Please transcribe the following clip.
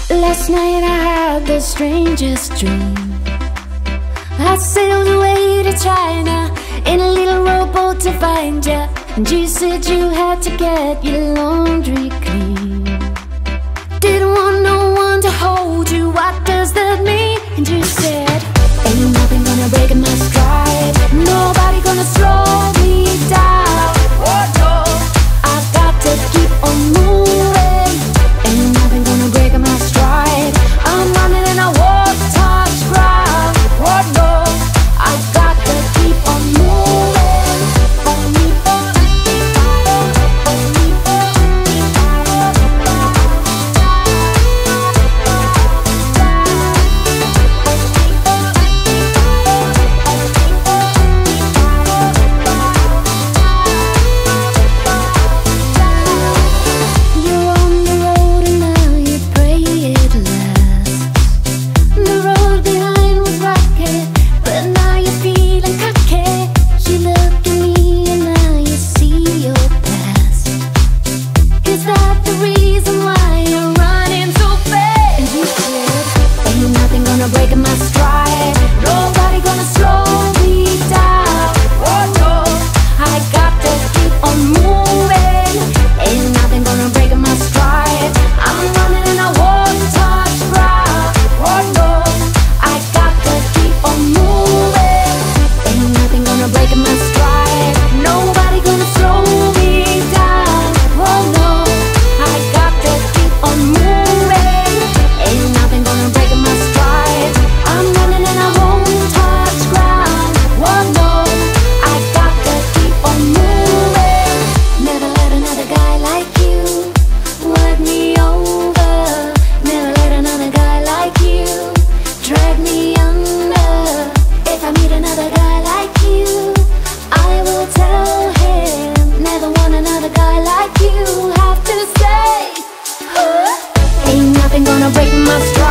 Last night I had the strangest dream. I sailed away to China in a little rowboat to find you, and you said you had to get your laundry clean. Didn't want no one to hold you, what does that mean? And you said, ain't nothing gonna break my stride, nobody gonna slow me down. Oh no, I've got to keep on moving. Ain't nothing gonna break my stride. I'm running and I won't touch ground. Oh no, I've got to keep on moving. You're on the road and now you pray it lasts. The road behind was rocky, but now you're feeling cocky. You look at me and now you see your past. Is that the reason why you're running so fast? And you said, ain't nothing gonna break my stride, nobody gonna slow me down. Oh no, I got to keep on moving. Ain't nothing gonna break my stride. I'm running and I won't touch ground. Oh no, I got to keep on moving. Ain't nothing gonna break my stride, nobody gonna slow me down. Oh no, I got to keep on moving. Ain't nothing gonna break my stride. I'm running and I won't touch ground. Oh no, I got to keep on moving. Never let another guy like you work me over. Never let another guy like you drag me under. If I meet another guy like you, I will tell him, never want another guy like you. Have to say, ain't nothing gonna break my stride.